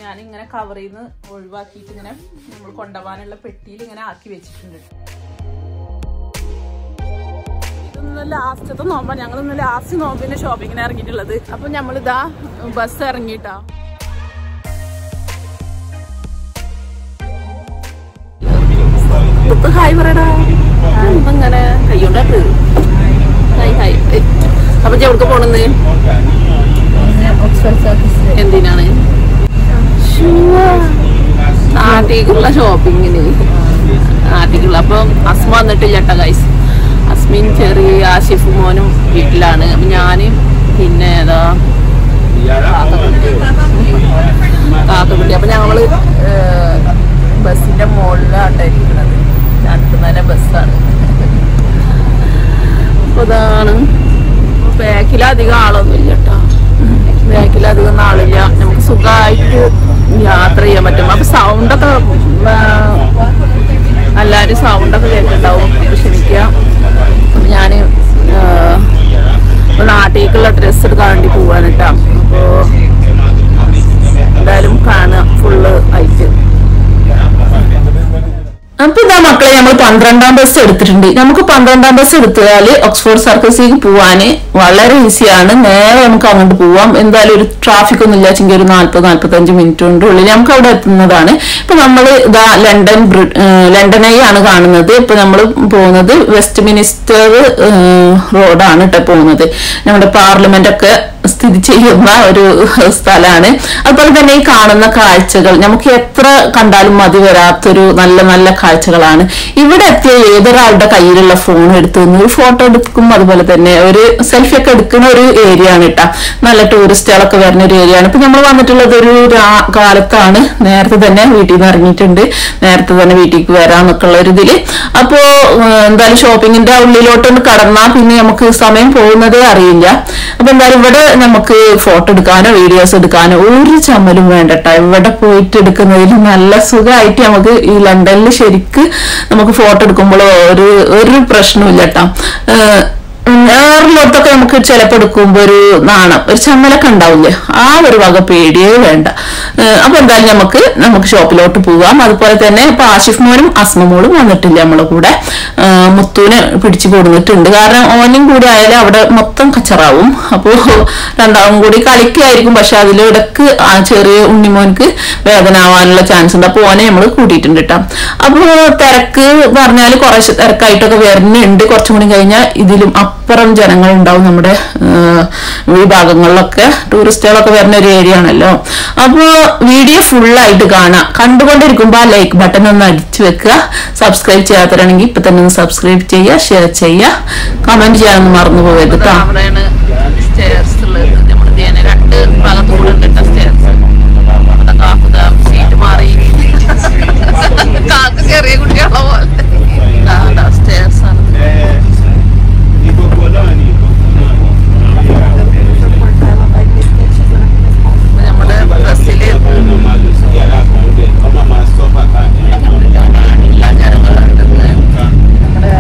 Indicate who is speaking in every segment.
Speaker 1: ഞാനിങ്ങനെ കവറിൽ നിന്ന് ഒഴിവാക്കിയിട്ട് ഇങ്ങനെ നമ്മൾ കൊണ്ടുപോകാനുള്ള പെട്ടിയിൽ ഇങ്ങനെ ആക്കി വെച്ചിട്ടുണ്ട്. ഇതൊന്ന് ലാസ്റ്റത്തെ നോമ്പാ, ഞങ്ങളിന്ന് ലാസ്റ്റ് നോമ്പിന്റെ ഷോപ്പിങ്ങിന് ഇറങ്ങിയിട്ടുള്ളത്. അപ്പൊ നമ്മളിതാ ബസ് ഇറങ്ങിയിട്ടാ. ഹായ് പറയടാ. ഇങ്ങനെ കയ്യോണ്ടാട്ട് ഹായ് ഹായ്. അപ്പൊ എവിടേക്ക് പോണെന്ന്? എന്തിനാണ്? നാട്ടിലേക്കുള്ള ഷോപ്പിങ്ങിന്. നാട്ടിലേക്കുള്ള. അപ്പൊ അസ്മ വന്നിട്ടില്ല കേട്ടോ ഗൈസ്. അസ്മിൻ ചെറിയ ആഷിഫ് മോനും വീട്ടിലാണ്. അപ്പൊ ഞാനും പിന്നെ ഏതാ കാക്കക്കുട്ടി. അപ്പൊ ഞങ്ങള് ബസ്സിന്റെ മുകളിലായിട്ടിരിക്കുന്നത്. 2 നില ബസ്സാണ്. അപ്പൊ ഇതാണ്. ബാക്കിലധികം ആളൊന്നും ഇല്ല കേട്ടോ. ബാക്കിലധികം ആളില്ല. നമുക്ക് സുഖമായിട്ട് യാത്ര ചെയ്യാൻ പറ്റും. അപ്പൊ സൗണ്ടൊക്കെ എല്ലാവരും സൗണ്ടൊക്കെ കേട്ടിട്ടുണ്ടാവും. ക്ഷമിക്കാം. ഞാന് നാട്ടിലേക്കുള്ള ഡ്രസ്സ് എടുക്കാൻ വേണ്ടി പോവാൻ കേട്ടോ. അപ്പോ എന്തായാലും കാണാം ഫുള്ള് ആയിട്ട്. അപ്പൊ ഇതാ മക്കളെ, നമ്മൾ 12ാം ബസ് എടുത്തിട്ടുണ്ട്. നമുക്ക് 12ാം ബസ് എടുത്താൽ ഓക്സ്ഫോർഡ് സർക്കസിലേക്ക് പോവാന് വളരെ ഈസിയാണ്. നേരെ നമുക്ക് അങ്ങോട്ട് പോവാം. എന്തായാലും ഒരു ട്രാഫിക് ഒന്നും ഇല്ലാച്ചെങ്കിൽ ഒരു 40-45 മിനിറ്റിന്റെ ഉള്ളിൽ നമുക്ക് അവിടെ എത്തുന്നതാണ്. ഇപ്പൊ നമ്മൾ ഇതാ ലണ്ടനായി ആണ് കാണുന്നത്. ഇപ്പൊ നമ്മൾ പോകുന്നത് വെസ്റ്റ് മിനിസ്റ്റർ റോഡാണ് കേട്ടോ പോകുന്നത്. നമ്മുടെ പാർലമെന്റ് ഒക്കെ സ്ഥിതി ചെയ്യുന്ന ഒരു സ്ഥലമാണ്. അതുപോലെ തന്നെ ഈ കാണുന്ന കാഴ്ചകൾ നമുക്ക് എത്ര കണ്ടാലും മതി വരാത്തൊരു നല്ല നല്ല കാഴ്ചകളാണ്. ഇവിടെ എത്തിയ ഏതൊരാളുടെ കയ്യിലുള്ള ഫോൺ എടുത്തു ഒരു ഫോട്ടോ എടുക്കും. അതുപോലെ തന്നെ ഒരു സെൽഫി ഒക്കെ എടുക്കുന്ന ഒരു ഏരിയ ആണ് കേട്ടോ. നല്ല ടൂറിസ്റ്റുകളൊക്കെ വരുന്ന ഒരു ഏരിയ ആണ്. ഇപ്പൊ നമ്മൾ വന്നിട്ടുള്ളത് ഒരു കാലത്താണ്. നേരത്തെ തന്നെ വീട്ടിൽ നിന്ന് ഇറങ്ങിയിട്ടുണ്ട്. നേരത്തെ തന്നെ വീട്ടിലേക്ക് വരാന്നൊക്കെ ഉള്ള ഒരു ഇതില്. അപ്പോ എന്തായാലും ഷോപ്പിങ്ങിന്റെ ഉള്ളിലോട്ടൊന്ന് കടന്നാൽ പിന്നെ നമുക്ക് സമയം പോകുന്നതേ അറിയില്ല. അപ്പൊ എന്തായാലും ഇവിടെ നമുക്ക് ഫോട്ടോ എടുക്കാനോ വീഡിയോസ് എടുക്കാനോ ഒരു ചമ്മലും വേണ്ടട്ടോ. ഇവിടെ പോയിട്ട് എടുക്കുന്നതിൽ നല്ല സുഖമായിട്ട് നമുക്ക് ഈ ലണ്ടനിൽ ശരിക്ക് നമുക്ക് ഫോട്ടോ എടുക്കുമ്പോൾ ഒരു പ്രശ്നമില്ല കേട്ടോ. വേറെല്ലോട്ടൊക്കെ നമുക്ക് ചിലപ്പോൾ എടുക്കുമ്പോ ഒരു നാണം ഒരു ചമ്മലൊക്കെ ഉണ്ടാവില്ലേ, ആ ഒരു വക പേടിയേ വേണ്ട. അപ്പൊ എന്തായാലും നമുക്ക് ഷോപ്പിലോട്ട് പോവാം. അതുപോലെ തന്നെ ഇപ്പൊ ആഷിഫ് മോനും അസ്മ മോളും വന്നിട്ടില്ല നമ്മളെ കൂടെ. മുത്തൂനെ പിടിച്ചു കൊടുത്തിട്ടുണ്ട്. കാരണം ഓനും കൂടി ആയാലും അവിടെ മൊത്തം കച്ചറാവും. അപ്പോ രണ്ടാളും കൂടി കളിക്കായിരിക്കും. പക്ഷെ അതിലിടക്ക് ആ ചെറിയ ഉണ്ണിമോനക്ക് വേദന ആവാനുള്ള ചാൻസ് ഉണ്ട്. അപ്പൊ ഓനെ നമ്മൾ കൂട്ടിയിട്ടുണ്ട് കേട്ടോ. അപ്പൊ തിരക്ക് പറഞ്ഞാല് കുറച്ച് തിരക്കായിട്ടൊക്കെ വരുന്നുണ്ട്. കുറച്ചും കൂടി കഴിഞ്ഞാൽ ഇതിലും അപ്പുറം ജനങ്ങൾ ഉണ്ടാവും. നമ്മുടെ ഈ ഭാഗങ്ങളിലൊക്കെ ടൂറിസ്റ്റുകളൊക്കെ വരുന്ന ഒരു ഏരിയ ആണല്ലോ. അപ്പോ വീഡിയോ ഫുള്ളായിട്ട് കാണാം. കണ്ടുകൊണ്ടിരിക്കുമ്പോ ആ ലൈക്ക് ബട്ടൺ ഒന്ന് അടിച്ചു വെക്കുക. സബ്സ്ക്രൈബ് ചെയ്യാത്തവരാണെങ്കിൽ ഇപ്പൊ തന്നെ ഒന്ന് സബ്സ്ക്രൈബ് ചെയ്യുക, ഷെയർ ചെയ്യുക, കമന്റ് ചെയ്യാനൊന്നും മറന്നു പോകരുത് കേട്ടോ. അവിടെയാണ് സ്റ്റെയർസ് ഉള്ളത്. നമ്മൾ 2 ഭാഗത്തുകൂടെ ഉണ്ട് സ്റ്റെയർസ്. സീറ്റ് മാറി കാക്ക ചെറിയ കുട്ടികളെ പോലെ സ്റ്റെയർസ് ആണ്. നമ്മുടെ ബസ്സില് എല്ലാ ജനങ്ങളുണ്ട്. നമ്മുടെ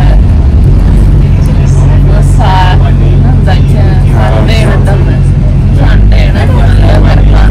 Speaker 1: സൺഡേ ഉണ്ടെന്ന്. സൺഡേ ആണ്, നല്ല തിരക്കാണ്.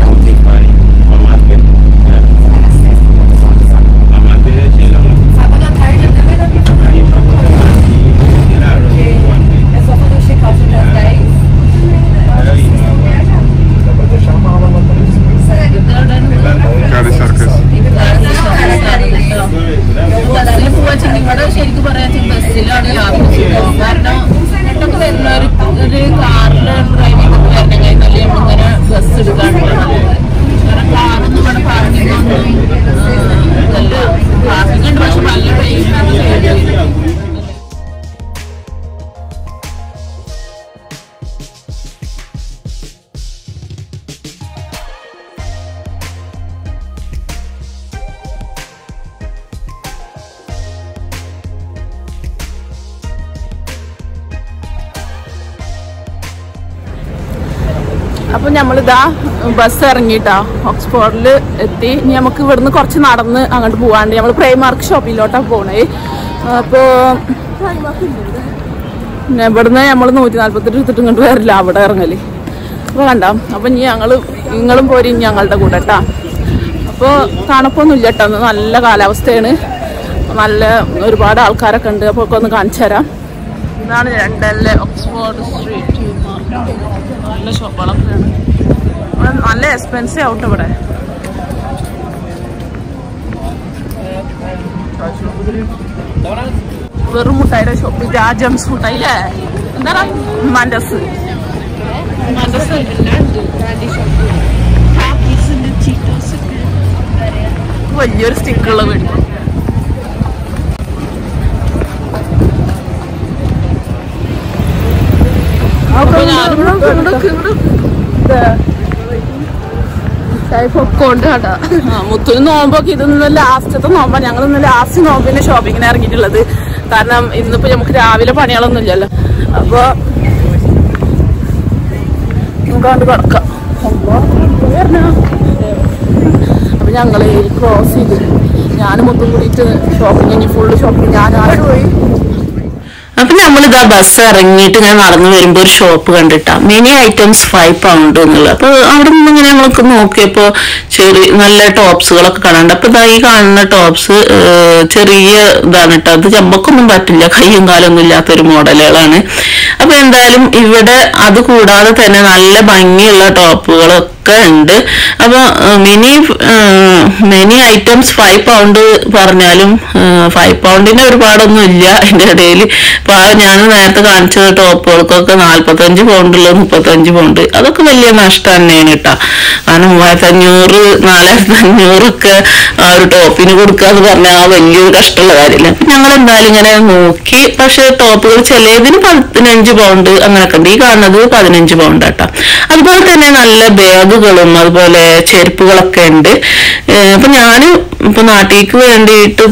Speaker 1: ഇവിടെ ശരിക്കും പറയാ ബസ്സിലാണ് യാത്ര ചെയ്യുന്നത്. കാരണം ഇങ്ങോട്ടൊക്കെ വരുന്ന ഒരു കാറില് ഡ്രൈവിംഗ് ഒക്കെ വരണം കഴിഞ്ഞാൽ നമ്മളിങ്ങനെ ബസ് എടുക്കാനുള്ള നല്ലത്. കാരണം കാറൊന്നും ഇവിടെ പാർക്കിംഗ് ഒന്നും നല്ല ട്രാഫിക് ഉണ്ട്. പക്ഷെ നല്ല പേടിയാണ്. അപ്പൊ നമ്മളിതാ ബസ് ഇറങ്ങിട്ടാ ഓക്സ്ഫോർഡിൽ എത്തി. ഇനി നമുക്ക് ഇവിടുന്ന് കുറച്ച് നടന്ന് അങ്ങോട്ട് പോവാണ്ട്. നമ്മൾ പ്രൈമാർക്ക് ഷോപ്പിലോട്ടാ പോണേ. അപ്പോ ഇവിടുന്ന് നമ്മൾ 148 എടുത്തിട്ട് ഇങ്ങോട്ട് വരില്ല, അവിടെ ഇറങ്ങല്. അപ്പൊ കണ്ട. അപ്പൊ ഇനി നിങ്ങളും പോരി ഞങ്ങളുടെ കൂടെ ട്ടാ. അപ്പോൾ തണുപ്പൊന്നുമില്ല കേട്ടോ, നല്ല കാലാവസ്ഥയാണ്, നല്ല ഒരുപാട് ആൾക്കാരൊക്കെ ഉണ്ട്. അപ്പോൾ ഒക്കെ ഒന്ന് കാണിച്ചു തരാം. ഇതാണ് ലണ്ടനിലെ ഓക്സ്ഫോർഡ് സ്ട്രീറ്റ് മാർക്കറ്റ്. നല്ല ഷോപ്പുകളൊക്കെയാണ്. നല്ല എക്സ്പെൻസീവ് ആവട്ടെ ഇവിടെ. വെറും മുട്ടായിയുടെ ഷോപ്പ്, രാജംസ് മുട്ടായില്ലേ, എന്താണ് മൻഡസ് വലിയൊരു സ്റ്റിക്കുള്ള വീട്. മുത്തിന് നോമ്പൊക്കെ ഇതൊന്നും ലാസ്റ്റത്തെ നോമ്പാ. ഞങ്ങൾ ഇന്ന് ലാസ്റ്റ് നോമ്പിന്റെ ഷോപ്പിങ്ങിന് ഇറങ്ങിയിട്ടുള്ളത്. കാരണം ഇന്നിപ്പോ നമുക്ക് രാവിലെ പണികളൊന്നും ഇല്ലല്ലോ. അപ്പൊ നമുക്കണ്ട് കിടക്കാം. അപ്പൊ ഞങ്ങള് ക്രോസ് ചെയ്ത് ഞാനും മൊത്തം കൂടിയിട്ട് ഷോപ്പിംഗ് കഴിഞ്ഞ് ഫുള്ള് ഷോപ്പിംഗ് ഞാനാണ് പോയി.
Speaker 2: അപ്പൊ നമ്മളിതാ ബസ് ഇറങ്ങിയിട്ട് ഞാൻ നടന്നു വരുമ്പോ ഒരു ഷോപ്പ് കണ്ടിട്ടാ, മെനി ഐറ്റംസ് 5 pound എന്നുള്ളത്. അപ്പൊ അവിടെ നിന്ന് ഇങ്ങനെ നമ്മളൊക്കെ നോക്കിയപ്പോ ചെറിയ നല്ല ടോപ്സുകളൊക്കെ കാണാണ്ട്. അപ്പൊ ഇതാ ഈ കാണുന്ന ടോപ്സ് ചെറിയ ഇതാണ് കേട്ടോ, അത് ചമ്പക്കൊന്നും പറ്റില്ല, കയ്യും കാലൊന്നും ഇല്ലാത്തൊരു മോഡലുകളാണ്. അപ്പൊ എന്തായാലും ഇവിടെ അത് കൂടാതെ തന്നെ നല്ല ഭംഗിയുള്ള ടോപ്പുകളൊക്കെ ഉണ്ട്. അപ്പൊ മെനി ഐറ്റംസ് 5 pound പറഞ്ഞാലും 5 pound ഒരുപാടൊന്നും ഇല്ല അതിന്റെ ഇടയിൽ. ഞാൻ നേരത്തെ കാണിച്ച ടോപ്പുകൾക്കൊക്കെ 45 pound ഉള്ളത് 35 pound. അതൊക്കെ വലിയ നഷ്ടം തന്നെയാണ് കേട്ടോ. കാരണം 3500 4500 ഒക്കെ ആ ഒരു ടോപ്പിന് കൊടുക്കുക എന്ന് പറഞ്ഞാൽ ആ വലിയൊരു കഷ്ടമുള്ള കാര്യമില്ല. അപ്പൊ ഞങ്ങൾ എന്തായാലും ഇങ്ങനെ നോക്കി. പക്ഷെ ടോപ്പുകൾ ചിലതിന് 15 pound അങ്ങനെയൊക്കെ ഉണ്ട്. ഈ കാണുന്നത് 15 pound കേട്ടോ. അതുപോലെ തന്നെ നല്ല ബാഗുകളും അതുപോലെ ചെരുപ്പുകളൊക്കെ ഉണ്ട്. അപ്പൊ ഞാന് ഇപ്പൊ നാട്ടിലേക്ക് വേണ്ടിയിട്ട്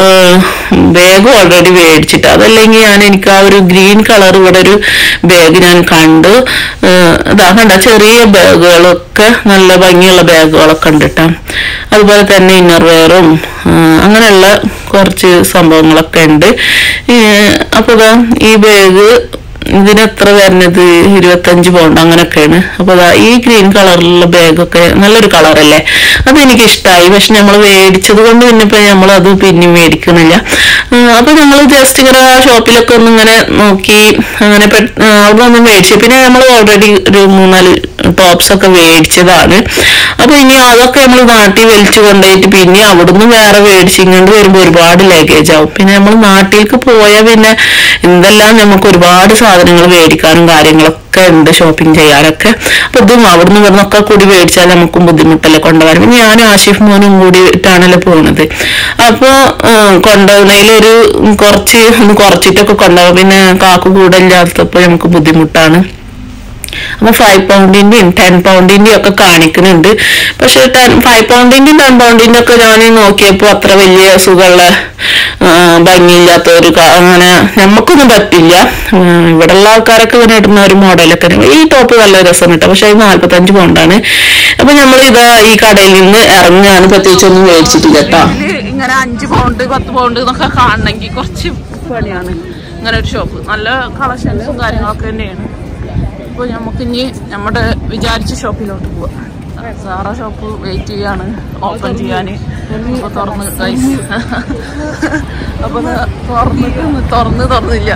Speaker 2: ബാഗ് ഓൾറെഡി മേടിച്ചിട്ട്, അതല്ലെങ്കിൽ എനിക്ക് ആ ഒരു ഗ്രീൻ കളർ ഇവിടെ ഒരു ബാഗ് ഞാൻ കണ്ടു. ഇതാ കണ്ട ചെറിയ ബാഗുകളൊക്കെ നല്ല ഭംഗിയുള്ള ബാഗുകളൊക്കെ ഉണ്ട് കേട്ടോ. അതുപോലെ തന്നെ ഇന്നർ വെയറും അങ്ങനെയുള്ള കുറച്ച് സംഭവങ്ങളൊക്കെ ഉണ്ട്. അപ്പൊ ഇതാ ഈ ബാഗ് ഇതിനെത്ര വരുന്നത് 25 pound അങ്ങനെയൊക്കെയാണ്. അപ്പൊ ഈ ഗ്രീൻ കളറിലുള്ള ബാഗൊക്കെ നല്ലൊരു കളറല്ലേ, അതെനിക്ക് ഇഷ്ടമായി. പക്ഷെ നമ്മൾ മേടിച്ചത് കൊണ്ട് പിന്നെ ഇപ്പൊ നമ്മളത് പിന്നെ മേടിക്കുന്നില്ല. അപ്പൊ നമ്മൾ ജസ്റ്റ് ഇങ്ങനെ ആ ഷോപ്പിലൊക്കെ ഒന്ന് ഇങ്ങനെ നോക്കി അങ്ങനെ അവിടെ ഒന്നും മേടിച്ചു. പിന്നെ നമ്മൾ ഓൾറെഡി ഒരു 3-4 ടോപ്സ് ഒക്കെ മേടിച്ചതാണ്. അപ്പൊ ഇനി അതൊക്കെ നമ്മൾ നാട്ടിൽ വലിച്ചു കൊണ്ടുപോയിട്ട് പിന്നെ അവിടുന്ന് വേറെ മേടിച്ചിങ്ങോണ്ട് വരുമ്പോ ഒരുപാട് ലഗേജ് ആവും. പിന്നെ നമ്മൾ നാട്ടിലേക്ക് പോയാൽ പിന്നെ എന്തെല്ലാം നമുക്ക് ഒരുപാട് സാധനങ്ങൾ മേടിക്കാനും കാര്യങ്ങളൊക്കെ ഉണ്ട്, ഷോപ്പിംഗ് ചെയ്യാനൊക്കെ. അപ്പൊ ഇതും അവിടുന്ന് ഇവിടുന്നൊക്കെ കൂടി മേടിച്ചാൽ നമുക്കും ബുദ്ധിമുട്ടല്ലേ കൊണ്ടുപോകാൻ. പിന്നെ ഞാനും ആഷിഫ് മോനും കൂടിയിട്ടാണല്ലോ പോണത്. അപ്പൊ കൊണ്ടുപോകുന്നതിലൊരു കുറച്ചിട്ടൊക്കെ കൊണ്ടുപോകും. പിന്നെ കാക്കു കൂടെ ഇല്ലാത്തപ്പോ നമുക്ക് ബുദ്ധിമുട്ടാണ്. അപ്പൊ 5 pound-ന്റെയും 10 pound-ന്റെയും ഒക്കെ കാണിക്കുന്നുണ്ട്. പക്ഷെ 5 pound-ന്റെയും 10 pound-ന്റെയും ഒക്കെ ഞാൻ നോക്കിയപ്പോ അത്ര വലിയ സുഖമുള്ള ഭംഗിയില്ലാത്ത ഒരു അങ്ങനെ നമുക്കൊന്നും പറ്റില്ല. ഇവിടെയുള്ള ആൾക്കാരൊക്കെ ഇങ്ങനെ ഇടുന്ന ഒരു മോഡലൊക്കെ. ഈ ടോപ്പ് നല്ല രസം കിട്ടും. പക്ഷെ അത് 45 pound-ആണ്. അപ്പൊ നമ്മൾ ഇതാ ഈ കടയിൽ നിന്ന് ഇറങ്ങാൻ പ്രത്യേകിച്ചൊന്നും മേടിച്ചിട്ടില്ല കേട്ടോ.
Speaker 1: ഇങ്ങനെ 5 pound 10 pound എന്നൊക്കെ കാണണമെങ്കിൽ കുറച്ച് പണിയാണ്. ഇങ്ങനെ ഒരു ഷോപ്പ് നല്ല കളക്ഷൻസും കാര്യങ്ങളൊക്കെ തന്നെയാണ്. അപ്പോൾ നമുക്കിനി നമ്മുടെ വിചാരിച്ച ഷോപ്പിലോട്ട് പോവാം. സാറ ഷോപ്പ് വെയിറ്റ് ചെയ്യാണ് ഓപ്പൺ ചെയ്യാന്. അപ്പൊ തുറന്ന് ഗൈസ്, അപ്പൊ തുറന്നില്ല.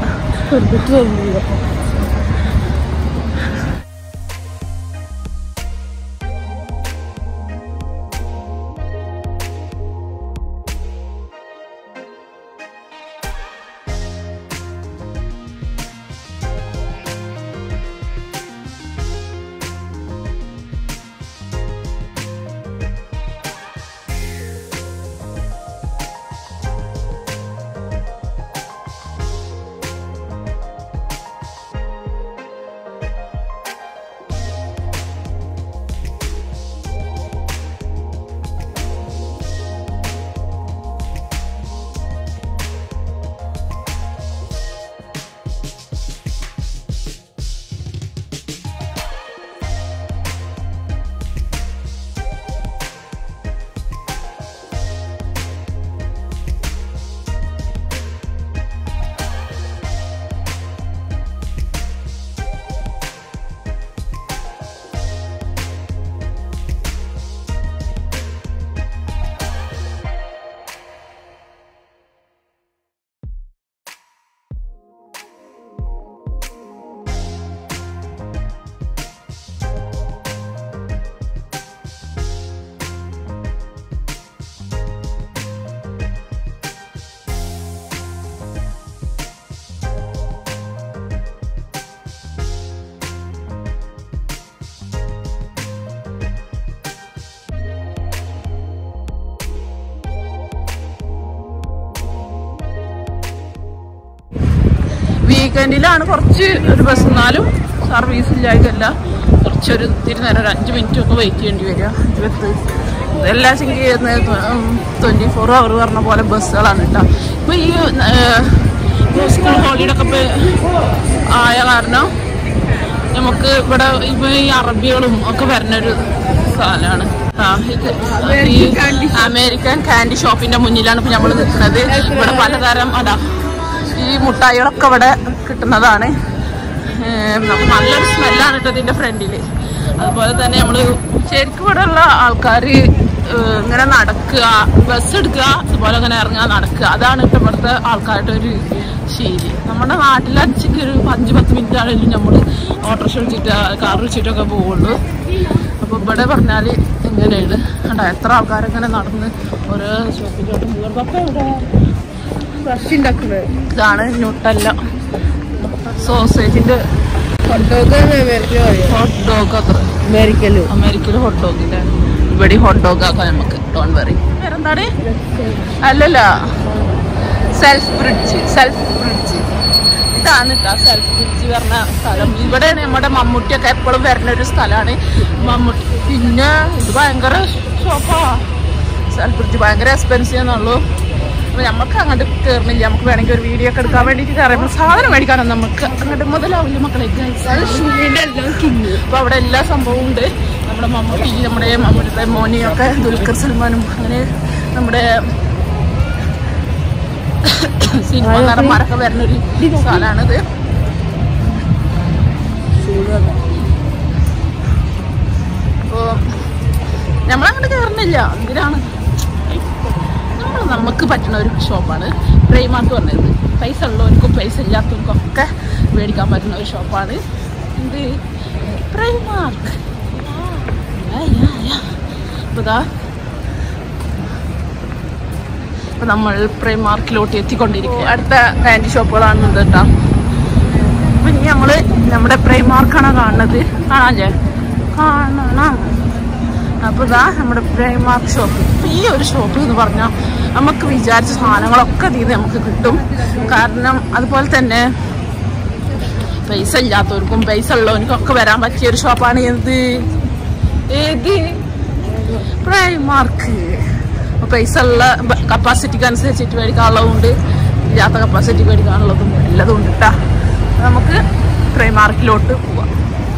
Speaker 1: വീക്കെൻഡിലാണ് കുറച്ച് ഒരു ബസ്, എന്നാലും സർവീസ് ഇല്ലായിട്ടല്ല, കുറച്ചൊരു ഇത്തിരി നേരം ഒരു 5 മിനിറ്റ് ഒക്കെ വെയിറ്റ് ചെയ്യേണ്ടി വരിക. ഇതെല്ലാം ചെങ്കിൽ 24 hour പറഞ്ഞ പോലെ ബസ്സുകളാണ് കേട്ടോ. ഇപ്പൊ ഈ സ്കൂൾ ഹോളിഡേ ഒക്കെ ആയ കാരണം നമുക്ക് ഇവിടെ ഇപ്പൊ ഈ അറബികളും ഒക്കെ വരുന്നൊരു സ്ഥലമാണ്. ഈ അമേരിക്കൻ കാൻഡി ഷോപ്പിന്റെ മുന്നിലാണ് ഇപ്പൊ നമ്മൾ നിൽക്കുന്നത്. ഇവിടെ പലതരം ഈ മുട്ടായികളൊക്കെ ഇവിടെ കിട്ടുന്നതാണ്. നമുക്ക് നല്ലൊരു സ്മെല്ലാണ് കേട്ടോ ഇതിന്റെ ഫ്രണ്ടില്. അതുപോലെ തന്നെ നമ്മള് ശരിക്കും ഇവിടെ ഉള്ള ആൾക്കാർ ഇങ്ങനെ നടക്കുക, ബസ് എടുക്കുക, അതുപോലെ അങ്ങനെ ഇറങ്ങുക, നടക്കുക, അതാണ് കേട്ടോ ഇവിടുത്തെ ആൾക്കാരുടെ ഒരു ശൈലി. നമ്മുടെ നാട്ടിൽ അച്ഛക്ക് ഒരു 5-10 മിനിറ്റ് ആണെങ്കിലും നമ്മൾ ഓട്ടോറിക്ഷ വിളിച്ചിട്ട് കാർ വിളിച്ചിട്ടൊക്കെ പോവുള്ളൂ. അപ്പൊ ഇവിടെ പറഞ്ഞാല് എങ്ങനെയാണ് കണ്ടോ, എത്ര ആൾക്കാരങ്ങനെ നടന്ന് ഓരോ ഷോപ്പിലോട്ട് പോകുന്നത്. അപ്പൊ ഇവിടെ ഇതാണ് ന്യൂട്ടല്ല സോസേജിന്റെ ഹോട്ട് ഡോഗ് അത്ര അമേരിക്കയില് ഹോട്ട് ഡോഗിന്റെ ഇവിടെ ഹോട്ട് ഡോഗ് ആക്കാം നമുക്ക്. Don't worry. വേറെന്താണ്? അല്ലല്ല, സെൽഫ് ബ്രിഡ്ജ് ഇതാണ് കേട്ടോ സെൽഫ് ബ്രിഡ്ജ് പറഞ്ഞ സ്ഥലം. ഇവിടെ നമ്മുടെ മമ്മൂട്ടിയൊക്കെ എപ്പോഴും വരുന്ന ഒരു സ്ഥലമാണ് മമ്മൂട്ടി. പിന്നെ ഇത് ഭയങ്കര ഷോപ്പാ. സെൽഫ് ബ്രിഡ്ജ് ഭയങ്കര എക്സ്പെൻസീവ് എന്നുള്ളൂ. നമുക്ക് അങ്ങോട്ട് കയറുന്നില്ല. നമുക്ക് വേണമെങ്കിൽ ഒരു വീഡിയോ ഒക്കെ എടുക്കാൻ വേണ്ടിയിട്ട് കയറുമ്പോൾ സാധനം മേടിക്കാനൊന്നും നമുക്ക് അങ്ങോട്ട് മുതലാവില്ല മക്കളെ. അപ്പൊ അവിടെ എല്ലാ സംഭവവും ഉണ്ട്. നമ്മുടെ മമ്മൂട്ടിയുടെ മോനിയൊക്കെ ദുൽഖർ സൽമാനും അങ്ങനെ നമ്മുടെ സിനിമ നടന്മാരൊക്കെ വരുന്നൊരു സ്ഥലമാണിത്. അപ്പോ നമ്മളങ്ങോട്ട് കയറുന്നില്ല. എന്തിനാണ് നമുക്ക് പറ്റുന്ന ഒരു ഷോപ്പാണ് പ്രൈമാർക്ക് പറഞ്ഞത്. പൈസ ഉള്ളവർക്കും പൈസ ഇല്ലാത്തവർക്കും ഒക്കെ മേടിക്കാൻ പറ്റുന്ന ഒരു ഷോപ്പാണ് എന്ത് പ്രൈമാർക്ക്. അപ്പൊ നമ്മൾ പ്രൈമാർക്കിലോട്ട് എത്തിക്കൊണ്ടിരിക്കുക. അടുത്ത കാൻഡി ഷോപ്പുകളാണ് ഇത് കേട്ടോ. അപ്പൊ ഇനി നമ്മള് നമ്മുടെ പ്രൈമാർക്കാണ് കാണുന്നത്. കാണാല്ലേ? കാണണം. അപ്പൊ ഇതാ നമ്മുടെ പ്രൈമാർക്ക് ഷോപ്പ്. ഈ ഒരു ഷോപ്പ് എന്ന് പറഞ്ഞാൽ നമുക്ക് വിചാരിച്ച സാധനങ്ങളൊക്കെ ഇതിൽ നമുക്ക് കിട്ടും. കാരണം അതുപോലെ തന്നെ പൈസ ഇല്ലാത്തവർക്കും പൈസ ഉള്ളവർക്കും ഒക്കെ വരാൻ പറ്റിയ ഒരു ഷോപ്പാണ് ഏത് പ്രൈമാർക്ക്. പൈസ ഉള്ള കപ്പാസിറ്റിക്ക് അനുസരിച്ചിട്ട് മേടിക്കാനുള്ളതുണ്ട്, ഇല്ലാത്ത കപ്പാസിറ്റി മേടിക്കാനുള്ളതും എല്ലതും ഉണ്ട് കേട്ടാ. നമുക്ക് പ്രൈമാർക്കിലോട്ട് പോവാം.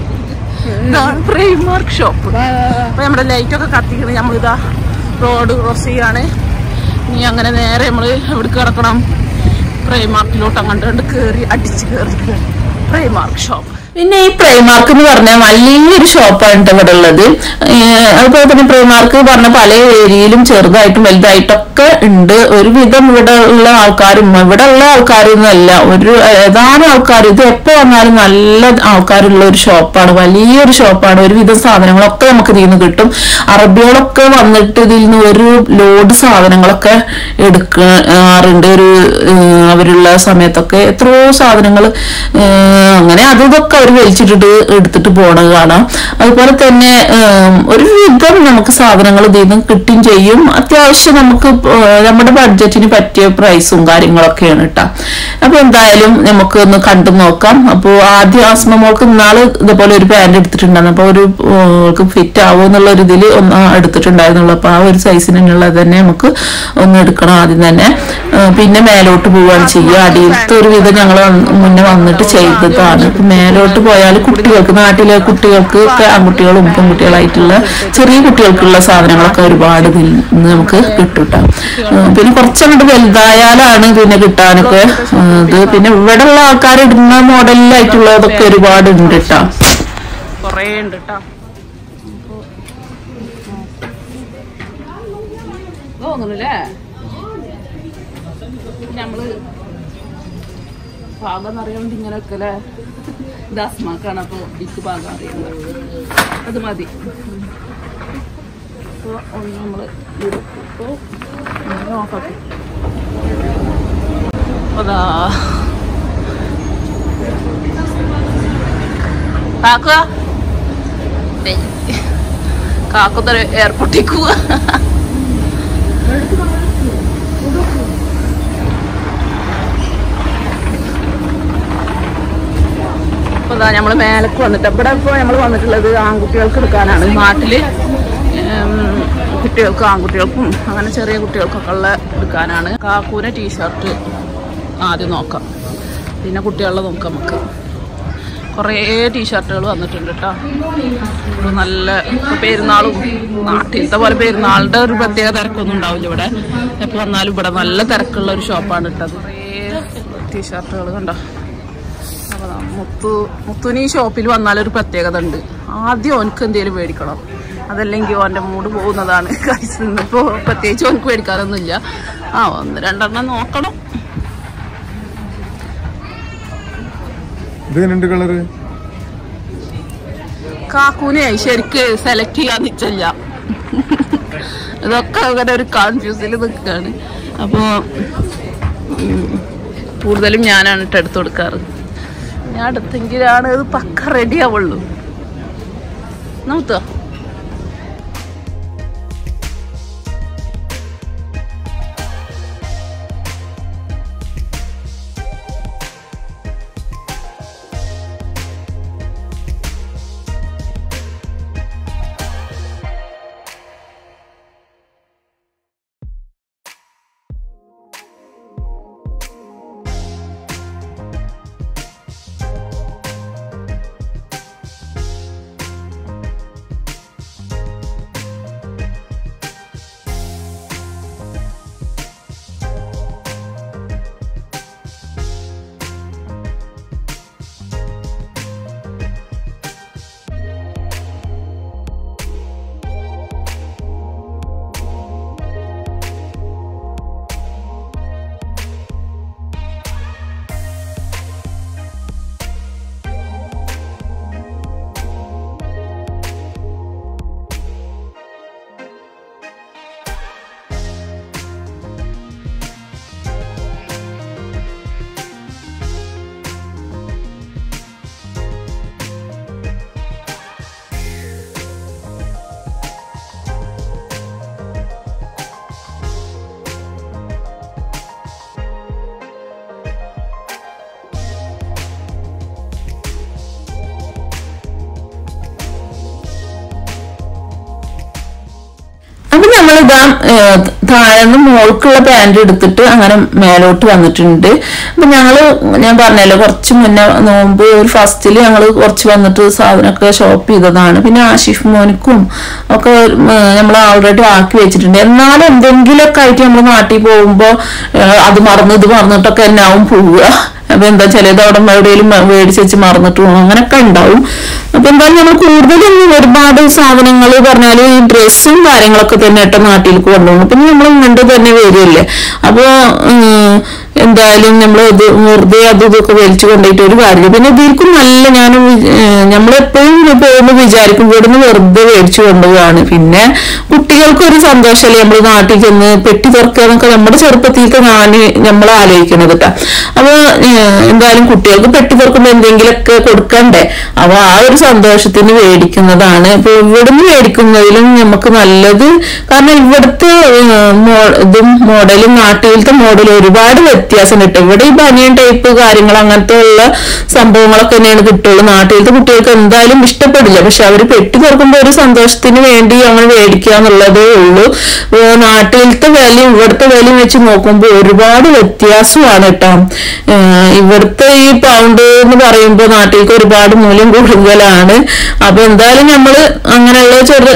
Speaker 1: ഇതാണ് പ്രൈമാർക്ക് ഷോപ്പ്. അപ്പൊ നമ്മുടെ ലൈറ്റൊക്കെ കത്തിക്കുന്നത് നമ്മളിതാ റോഡ് ക്രോസ് ചെയ്യാണ്. ഇനി അങ്ങനെ നേരെ നമ്മള് എവിടെ കിടക്കണം? പ്രൈമാർക്കിലോട്ട് അങ്ങോട്ട് കയറി അടിച്ച് കയറി പ്രൈമാർക്ക് ഷോപ്പ്. പിന്നെ ഈ പ്രൈമാർക്ക് എന്ന് പറഞ്ഞാൽ വലിയൊരു ഷോപ്പാണ് ഇവിടെ ഉള്ളത്. അതുപോലെ തന്നെ പ്രൈമാർക്ക് പറഞ്ഞ പല ഏരിയയിലും ചെറുതായിട്ടും വലുതായിട്ടൊക്കെ ഉണ്ട്. ഒരുവിധം ഇവിടെ ഉള്ള ആൾക്കാരും ഇവിടെ ഉള്ള ആൾക്കാരൊന്നുമല്ല, ഒരു ഏതാനും ആൾക്കാർ. ഇത് എപ്പോ വന്നാലും നല്ല ആൾക്കാരുള്ള ഒരു ഷോപ്പാണ്, വലിയൊരു ഷോപ്പാണ്. ഒരുവിധം സാധനങ്ങളൊക്കെ നമുക്ക് ഇതിൽ നിന്ന് കിട്ടും. അറബികളൊക്കെ വന്നിട്ട് ഇതിൽ നിന്ന് ഒരു ലോഡ് സാധനങ്ങളൊക്കെ എടുക്കാറുണ്ട്. അവരുള്ള സമയത്തൊക്കെ എത്രയോ സാധനങ്ങൾ അങ്ങനെ ഇതൊക്കെ അവർ വലിച്ചിട്ടിട്ട് എടുത്തിട്ട് പോണത് കാണാം. അതുപോലെ തന്നെ ഒരുവിധം നമുക്ക് സാധനങ്ങൾ ഇതിൽ നിന്ന് കിട്ടുകയും ചെയ്യും. അത്യാവശ്യം നമുക്ക് നമ്മുടെ ബഡ്ജറ്റിന് പറ്റിയ പ്രൈസും കാര്യങ്ങളൊക്കെയാണ് കേട്ടോ. അപ്പൊ എന്തായാലും നമുക്ക് ഒന്ന് കണ്ടു നോക്കാം. അപ്പൊ ആദ്യം ആസ്മമോൾക്ക് ഇന്നാള് ഇതുപോലെ ഒരു പാന്റ് എടുത്തിട്ടുണ്ടായിരുന്നു. അപ്പൊ ഒരു ഫിറ്റ് ആവോ എന്നുള്ള ഒരു ഇതിൽ ഒന്ന് എടുത്തിട്ടുണ്ടായിരുന്നുള്ളൂ. അപ്പൊ ആ ഒരു സൈസിനുള്ളത് തന്നെ നമുക്ക് ഒന്ന് എടുക്കണം ആദ്യം തന്നെ. പിന്നെ മേലോട്ട് പോവുകയാണ് ചെയ്യുക. അടിയിലത്തെ ഒരു വിധം ഞങ്ങൾ മുന്നേ വന്നിട്ട് ചെയ്തതാണ്. മേലോട്ട് പോയാൽ കുട്ടികൾക്ക്, നാട്ടിലെ കുട്ടികൾക്ക്, ആൺകുട്ടികളും പെൺകുട്ടികളായിട്ടുള്ള ചെറിയ കുട്ടികൾക്കുള്ള സാധനങ്ങളൊക്കെ ഒരുപാട് ഇതിൽ നിന്ന് നമുക്ക് കിട്ടും. പിന്നെ കുറച്ചങ്ങോട്ട് വലുതായാലാണ് പിന്നെ കിട്ടാനൊക്കെ ഇത്. പിന്നെ ഇവിടെ ഉള്ള ആൾക്കാർ ഇടുന്ന മോഡലിലായിട്ടുള്ളതൊക്കെ ഒരുപാട് ഉണ്ട് കേട്ടോ, കുറേ ഉണ്ട് കേട്ടോ. തോന്നുന്നില്ലേ നമ്മള് പാകം അറിയാണ്ട് ഇങ്ങനെയൊക്കെ അല്ലേ. ദാസ്മാക്കാണ്. അപ്പൊ എനിക്ക് പാകം അറിയുന്നത് അത് മതി. അപ്പൊ ഒന്ന് നമ്മള് നോക്കട്ടെ. അതാ കാക്കൊന്നൊരു എയർപോർട്ടിലേക്ക് പോവാ. അപ്പോൾ ഇതാ നമ്മൾ മേലേക്ക് വന്നിട്ട് ഇവിടെ ഇപ്പോൾ നമ്മൾ വന്നിട്ടുള്ളത് ആൺകുട്ടികൾക്ക് എടുക്കാനാണ്. നാട്ടിൽ കുട്ടികൾക്കും ആൺകുട്ടികൾക്കും അങ്ങനെ ചെറിയ കുട്ടികൾക്കൊക്കെ ഉള്ള എടുക്കാനാണ്. കാക്കൂനെ ടീഷർട്ട് ആദ്യം നോക്കാം, പിന്നെ കുട്ടികളുടെ നോക്കാം. നമുക്ക് കുറേ ടീഷർട്ടുകൾ വന്നിട്ടുണ്ട് കേട്ടോ. നല്ല പെരുന്നാളും നാട്ടിലത്തെ പോലെ പെരുന്നാളിൻ്റെ ഒരു പ്രത്യേക തിരക്കൊന്നും ഉണ്ടാവില്ല ഇവിടെ. എപ്പോൾ വന്നാലും ഇവിടെ നല്ല തിരക്കുള്ള ഒരു ഷോപ്പാണ് ഇട്ടത്. കുറേ ടീഷർട്ടുകൾ കണ്ടോ. അപ്പോൾ മുത്തുനി ഈ ഷോപ്പിൽ വന്നാലൊരു പ്രത്യേകത ഉണ്ട്. ആദ്യം ഓനക്ക് എന്തെങ്കിലും മേടിക്കണം, അതല്ലെങ്കിൽ ഓൻ്റെ മൂഡ് പോകുന്നതാണ്. ഇപ്പോൾ പ്രത്യേകിച്ച് ഓനക്ക് മേടിക്കാറൊന്നുമില്ല. 1-2 നോക്കണം. കാക്കൂനെ ശരിക്ക് സെലക്ട് ചെയ്യാൻ നിച്ചല്ല, ഇതൊക്കെ അങ്ങനെ ഒരു കൺഫ്യൂസിൽ നിൽക്കുകയാണ്. അപ്പോൾ കൂടുതലും ഞാനാണ് എടുത്തു കൊടുക്കാറ്. ഞാൻ എടുത്തെങ്കിലാണ് ഇത് പക്ക റെഡി ആവുള്ളൂ. നോക്കുക നമ്മളിതാ താഴെന്ന് മോൾക്കുള്ള പാൻറ് എടുത്തിട്ട് അങ്ങനെ മേലോട്ട് വന്നിട്ടുണ്ട്. അപ്പൊ ഞാൻ പറഞ്ഞല്ലോ കുറച്ച് മുന്നേ നോമ്പ് ഒരു ഫസ്റ്റില് ഞങ്ങള് കുറച്ച് വന്നിട്ട് സാധനമൊക്കെ ഷോപ്പ് ചെയ്തതാണ്. പിന്നെ ആഷിഫ് മോനിക്കും ഒക്കെ നമ്മൾ ഓൾറെഡി ആക്കി വെച്ചിട്ടുണ്ട്. എന്നാലും എന്തെങ്കിലുമൊക്കെ ആയിട്ട് നമ്മൾ നാട്ടിൽ പോകുമ്പോ അത് മറന്ന് ഇത് മറന്നിട്ടൊക്കെ എന്നാവും പോവുക. അപ്പൊ എന്താ ചിലത് അവിടെ എവിടെയെങ്കിലും മേടിച്ച് വെച്ച് മറന്നിട്ട് പോകും, അങ്ങനെയൊക്കെ ഉണ്ടാവും. അപ്പൊ എന്തായാലും നമ്മൾ കൂടുതലും ഒരുപാട് സാധനങ്ങൾ പറഞ്ഞാല് ഈ ഡ്രസ്സും കാര്യങ്ങളൊക്കെ തന്നെ ഏട്ടൻ നാട്ടിലേക്ക് കൊണ്ടുപോകും. പിന്നെ നമ്മൾ ഇങ്ങോട്ട് തന്നെ വരില്ലേ. അപ്പൊ എന്തായാലും നമ്മൾ ഇത് വെറുതെ ഇതൊക്കെ വലിച്ചു കൊണ്ടുപോയിട്ട് ഒരു കാര്യമില്ല. പിന്നെ ഇതിൽക്കും നല്ല നമ്മളെപ്പോഴും പോകുമ്പോൾ വിചാരിക്കും ഇവിടുന്ന് വെറുതെ മേടിച്ചു കൊണ്ടുപോവാണ്. പിന്നെ കുട്ടികൾക്കൊരു സന്തോഷമല്ലേ നമ്മൾ നാട്ടിൽ ചെന്ന് പെട്ടി തുറക്കുക എന്നൊക്കെ നമ്മുടെ ചെറുപ്പത്തിലേക്ക് നമ്മൾ ആലോചിക്കണത് കേട്ടോ. അപ്പൊ എന്തായാലും കുട്ടികൾക്ക് പെട്ടി തുറക്കുമ്പോൾ എന്തെങ്കിലുമൊക്കെ കൊടുക്കണ്ടേ. അപ്പൊ ആ ഒരു സന്തോഷത്തിന് മേടിക്കുന്നതാണ്. അപ്പൊ ഇവിടുന്ന് മേടിക്കുന്നതിലും നമുക്ക് നല്ലത്, കാരണം ഇവിടുത്തെ ഇതും മോഡലും നാട്ടിലത്തെ മോഡലും ഒരുപാട് വ്യത്യാസം കിട്ടും. ഇവിടെ ഈ ബനിയൻ ടൈപ്പ് കാര്യങ്ങൾ അങ്ങനത്തെ ഉള്ള സംഭവങ്ങളൊക്കെ തന്നെയാണ് കിട്ടുള്ളൂ. നാട്ടിലത്തെ കുട്ടികൾക്ക് എന്തായാലും ഇഷ്ടപ്പെടില്ല. പക്ഷെ അവര് പെട്ടി തുറക്കുമ്പോൾ ഒരു സന്തോഷത്തിന് വേണ്ടി അങ്ങനെ മേടിക്കുക എന്നുള്ളതേ ഉള്ളൂ. നാട്ടിലത്തെ വിലയും ഇവിടുത്തെ വിലയും വെച്ച് നോക്കുമ്പോൾ ഒരുപാട് വ്യത്യാസമാണ് കേട്ടോ. ഇവിടുത്തെ ഈ പൗണ്ട് എന്ന് പറയുമ്പോൾ നാട്ടിലേക്ക് ഒരുപാട് മൂല്യം കൂടുതലാണ്. അപ്പൊ എന്തായാലും നമ്മള് അങ്ങനെയുള്ള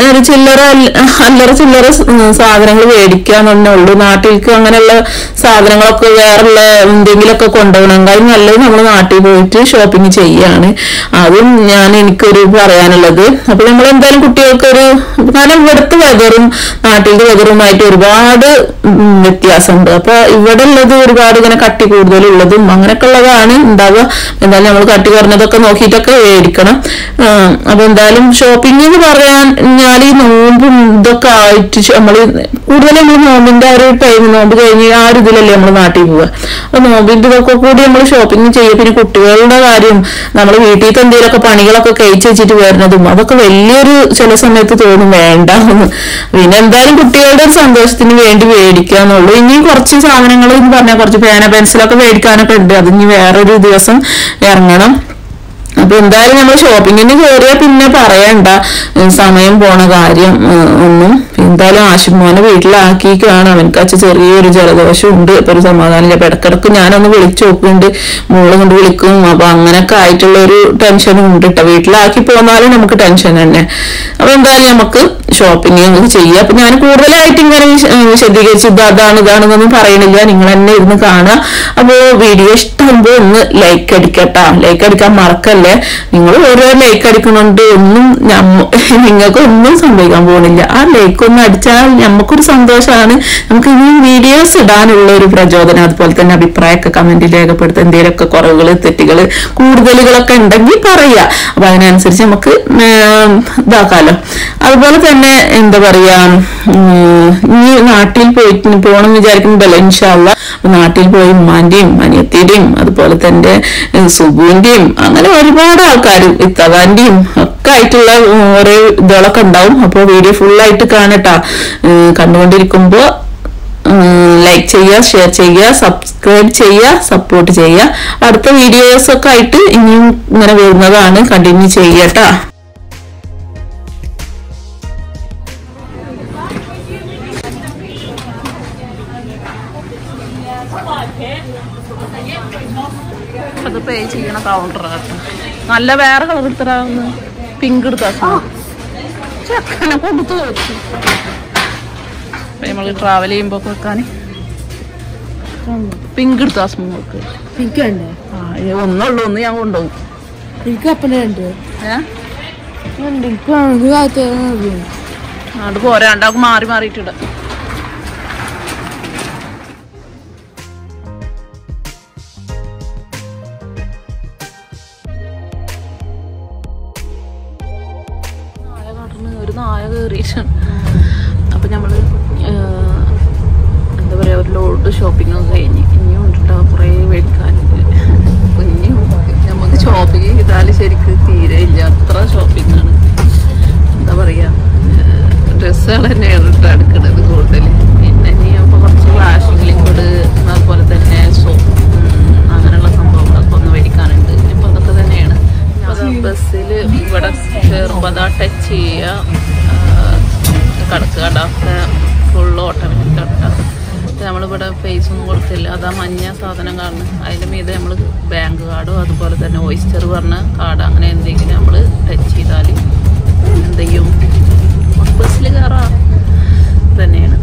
Speaker 1: ചില്ലറ സാധനങ്ങൾ മേടിക്കാന്നെ ഉള്ളൂ. നാട്ടിലേക്ക് അങ്ങനെയുള്ള സാധനങ്ങളൊക്കെ വേറെയുള്ള എന്തെങ്കിലുമൊക്കെ കൊണ്ടുപോകണമെങ്കിൽ നല്ലത് നമ്മൾ നാട്ടിൽ പോയിട്ട് ഷോപ്പിംഗ് ചെയ്യാണ്. അതും എനിക്കൊരു പറയാനുള്ളത്. അപ്പൊ നമ്മൾ എന്തായാലും കുട്ടികൾക്കൊരു, കാരണം ഇവിടുത്തെ വെതറും നാട്ടിലത്തെ വെതറുമായിട്ട് ഒരുപാട് വ്യത്യാസമുണ്ട്. അപ്പൊ ഇവിടെ ഉള്ളത് ഒരുപാട് ഇങ്ങനെ കട്ടി കൂടുതലുള്ളതും അങ്ങനെയൊക്കെ ഉള്ളതാണ് ഉണ്ടാവുക. എന്തായാലും നമ്മൾ കട്ടി കുറഞ്ഞതൊക്കെ നോക്കിയിട്ടൊക്കെ മേടിക്കണം. അപ്പൊ എന്തായാലും ഷോപ്പിംഗ് എന്ന് പറയാൻ ഈ നോമ്പും ഇതൊക്കെ ആയിട്ട് കൂടുതൽ നമ്മൾ നോമ്പിന്റെ ആ ഒരു ടൈം, നോമ്പ് കഴിഞ്ഞ് ആ ഒരു ഇതിലല്ലേ നമ്മൾ നാട്ടിൽ പോവുക. അപ്പൊ നോമ്പിന്റെ ഇതൊക്കെ കൂടി നമ്മൾ ഷോപ്പിംഗ് ചെയ്യും. പിന്നെ കുട്ടികളുടെ കാര്യം, നമ്മൾ വീട്ടിൽ എന്തെങ്കിലുമൊക്കെ പണികളൊക്കെ കഴിച്ച് വെച്ചിട്ട് വരുന്നതും അതൊക്കെ വലിയൊരു ചില സമയത്ത് തോന്നും വേണ്ട. പിന്നെ എന്തായാലും കുട്ടികളുടെ ഒരു സന്തോഷത്തിന് വേണ്ടി മേടിക്കാന്നുള്ളൂ. ഇനിയും കുറച്ച് സാധനങ്ങൾ എന്ന് പറഞ്ഞാൽ കുറച്ച് പേന പെൻസിലൊക്കെ മേടിക്കാനൊക്കെ ഉണ്ട്. അത് ഇനി വേറൊരു ദിവസം ഇറങ്ങണം. അപ്പൊ എന്തായാലും നമ്മൾ ഷോപ്പിങ്ങിന് കയറിയാൽ പിന്നെ പറയണ്ട, സമയം പോണ കാര്യം ഒന്നും. എന്തായാലും ആശുമോനെ വീട്ടിലാക്കിക്കാണ്. അവനക്ക് ചെറിയൊരു ജലദോഷം ഉണ്ട്. ഇപ്പൊ ഒരു സമാധാനമില്ല. അപ്പൊ ഇടക്കിടക്ക് ഞാനൊന്ന് വിളിച്ചു നോക്കുന്നുണ്ട്, മോള് കൊണ്ട് വിളിക്കും. അപ്പൊ അങ്ങനെയൊക്കെ ആയിട്ടുള്ള ഒരു ടെൻഷനും ഉണ്ട് കേട്ടോ. വീട്ടിലാക്കി പോന്നാലും നമുക്ക് ടെൻഷൻ തന്നെ. അപ്പൊ എന്തായാലും നമുക്ക് ഷോപ്പിംഗ് ചെയ്യാം. അപ്പൊ ഞാൻ കൂടുതലായിട്ട് ഇങ്ങനെ വിശദീകരിച്ച് ഇതാണെന്നൊന്നും പറയണില്ല, നിങ്ങൾ തന്നെ ഇരുന്ന് കാണുക. അപ്പൊ വീഡിയോ ഇഷ്ടമാകുമ്പോ ഒന്ന് ലൈക്ക് അടിക്കട്ടാ. ലൈക്ക് അടിക്കാൻ മറക്കല്ലേ. നിങ്ങൾ ഓരോ ലൈക്ക് അടിക്കണോണ്ട് ഒന്നും നിങ്ങൾക്ക് ഒന്നും സംഭവിക്കാൻ പോകുന്നില്ല. ആ ലൈക്ക് ഒന്ന് അടിച്ചാൽ നമുക്കൊരു സന്തോഷമാണ്. നമുക്ക് ഇനിയും വീഡിയോസ് ഇടാനുള്ള ഒരു പ്രചോദനം. അതുപോലെ തന്നെ അഭിപ്രായമൊക്കെ കമന്റിൽ രേഖപ്പെടുത്തുക. എന്തെങ്കിലുമൊക്കെ കുറവുകള് തെറ്റുകള് കൂടുതലുകളൊക്കെ ഉണ്ടെങ്കിൽ പറയുക. അപ്പൊ അതിനനുസരിച്ച് നമുക്ക് ഇതാക്കാലോ. അതുപോലെ തന്നെ എന്താ പറയാ, ഈ നാട്ടിൽ പോകണം വിചാരിക്കുമ്പോഴല്ലോ ഇൻഷാ അല്ലാഹ് നാട്ടിൽ പോയി ഉമ്മാന്റെയും അനിയത്തിയുടെയും അതുപോലെ തന്നെ സുബുവിന്റെയും അങ്ങനെ ഒരുപാട് ആൾക്കാർ ഇത്തവാന്റെയും ഒക്കെ ആയിട്ടുള്ള ഓരോ ഇതുകളൊക്കെ ഉണ്ടാവും. അപ്പോൾ വീഡിയോ ഫുള്ളായിട്ട് കാണട്ടാ. കണ്ടുകൊണ്ടിരിക്കുമ്പോ ലൈക്ക് ചെയ്യുക, ഷെയർ ചെയ്യുക, സബ്സ്ക്രൈബ് ചെയ്യുക, സപ്പോർട്ട് ചെയ്യുക. അടുത്ത വീഡിയോസ് ഒക്കെ ആയിട്ട് ഇനിയും ഇങ്ങനെ വരുന്നതാണ്, കണ്ടിന്യൂ ചെയ്യട്ടാ. അത് പേ ചെയ്യണ കൗണ്ടറാണ്. നല്ല വേറെ കളർ എടുത്തരാന്ന് പിങ്ക് എടുത്താ ചെക്കനെ കൊടുത്തു വെച്ചു. നമ്മള് ട്രാവൽ ചെയ്യുമ്പോ വെക്കാൻ പിങ്ക് എടുത്താ സ്മോക്ക് പിങ്ക് ഉണ്ട്. ഒന്നുള്ളൂ, ഒന്ന് ഞാൻ കൊണ്ടുപോകും. എനിക്ക് അപ്പനുണ്ട് അത് പോരാ, രണ്ടാക്കും മാറി മാറിയിട്ടിട. ഒരു നായ കയറിയിട്ടാണ്. അപ്പൊ നമ്മള് എന്താ പറയാ, ഒരു ലോഡ് ഷോപ്പിംഗ് ഒക്കെ കഴിഞ്ഞ് ഇനിയും ഉണ്ടിട്ടാ കുറേ മേടിക്കാനുണ്ട്. കുഞ്ഞും നമുക്ക് ഷോപ്പിംഗ് ചെയ്താല് ശരിക്കും തീരെ ഇല്ല, അത്ര ഷോപ്പിംഗ് ആണ്. എന്താ പറയാ, ഡ്രസ്സുകൾ തന്നെയാണ് ഇട്ട് എടുക്കുന്നത് കൂടുതൽ. പിന്നെ ഇനി അപ്പൊ കുറച്ച് വാഷിംഗ് ലിക്വിഡ് അതുപോലെ തന്നെ സോപ്പ് അങ്ങനെയുള്ള സംഭവങ്ങളൊക്കെ ഒന്ന് മേടിക്കാനുണ്ട്. ഇപ്പൊ അതൊക്കെ തന്നെയാണ്. ബസ്സിൽ ഇവിടെ കയറുമ്പോൾ അതാ ടച്ച് ചെയ്യുക, കിടക്കുക. അതൊക്കെ ഫുള്ള് ഓട്ടോമാറ്റിക് കട്ടാ. നമ്മളിവിടെ ഫേസ് ഒന്നും കൊടുത്തില്ല. അതാ മഞ്ഞ സാധനം കാണുന്നത്. അതിൻ്റെ മീതെ നമ്മൾ ബാങ്ക് കാർഡോ അതുപോലെ തന്നെ ഓയിസ്റ്റർ പറഞ്ഞ കാർഡ് അങ്ങനെ എന്തെങ്കിലും നമ്മൾ ടച്ച് ചെയ്താൽ എന്ത് ചെയ്യും, ബസ്സിൽ കയറാം തന്നെയാണ്.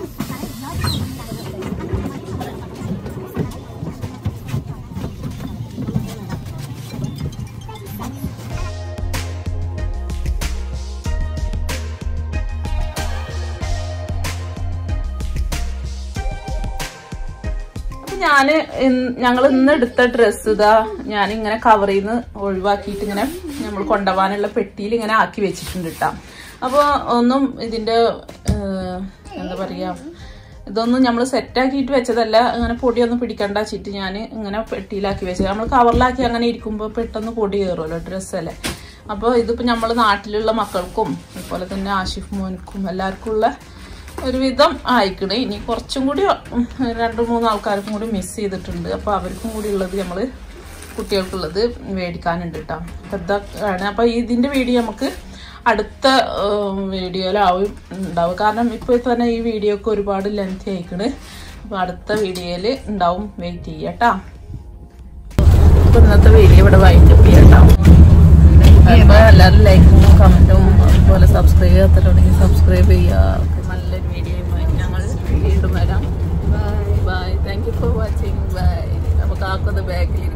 Speaker 1: ഞങ്ങൾ ഇന്ന് എടുത്ത ഡ്രസ്സ് ഇതാ ഞാനിങ്ങനെ കവറിൽ നിന്ന് ഒഴിവാക്കിയിട്ട് ഇങ്ങനെ നമ്മൾ കൊണ്ടുപോകാനുള്ള പെട്ടിയിൽ ഇങ്ങനെ ആക്കി വെച്ചിട്ടുണ്ട് കേട്ടോ. അപ്പോൾ ഒന്നും ഇതിന്റെ എന്താ പറയാ, ഇതൊന്നും നമ്മൾ സെറ്റാക്കിയിട്ട് വെച്ചതല്ല. അങ്ങനെ പൊടിയൊന്നും പിടിക്കണ്ട വെച്ചിട്ട് ഞാൻ ഇങ്ങനെ പെട്ടിയിലാക്കി വെച്ചത്. നമ്മൾ കവറിലാക്കി അങ്ങനെ ഇരിക്കുമ്പോൾ പെട്ടെന്ന് പൊടി കയറുമല്ലോ ഡ്രസ്സല്ലേ. അപ്പോൾ ഇതിപ്പോൾ നമ്മൾ നാട്ടിലുള്ള മക്കൾക്കും അതുപോലെ തന്നെ ആഷിഫ് മോനിക്കും എല്ലാവർക്കും ഉള്ള ഒരുവിധം ആയിക്കണേ. ഇനി കുറച്ചും കൂടി 2-3 ആൾക്കാർക്കും കൂടി മിസ് ചെയ്തിട്ടുണ്ട്. അപ്പോൾ അവർക്കും കൂടി ഉള്ളത് നമ്മൾ കുട്ടികൾക്കുള്ളത് മേടിക്കാനുണ്ട് കേട്ടോ. ഇതാണ്. അപ്പോൾ ഇതിൻ്റെ വീഡിയോ നമുക്ക് അടുത്ത വീഡിയോയിലാവും ഉണ്ടാവും. കാരണം ഇപ്പോൾ തന്നെ ഈ വീഡിയോക്ക് ഒരുപാട് ലെങ്ത് ആയിക്കണ്. അപ്പോൾ അടുത്ത വീഡിയോയിൽ ഉണ്ടാവും, വെയിറ്റ് ചെയ്യാം കേട്ടോ. അപ്പോൾ ഇന്നത്തെ വീഡിയോ ഇവിടെ വൈൻഡപ്പ് ചെയ്യാം കേട്ടോ. അപ്പോൾ എല്ലാവരും ലൈക്കും കമൻറ്റും അതുപോലെ സബ്സ്ക്രൈബ് ചെയ്യാത്തുണ്ടെങ്കിൽ സബ്സ്ക്രൈബ് ചെയ്യുക. നല്ലൊരു വീഡിയോയുമായി ഞങ്ങൾ വീണ്ടും വരാം. Bye. Thank you for watching. Bye. നമുക്ക് ആക്കുന്നത് ബാക്കിൽ